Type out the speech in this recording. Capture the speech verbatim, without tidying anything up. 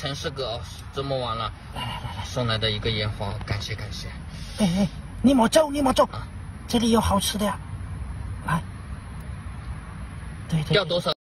陈师哥这么晚了，来来来来，送来的一个烟花，感谢感谢。 哎哎，你莫走，你莫走，啊、这里有好吃的呀，来。对对。 要多少？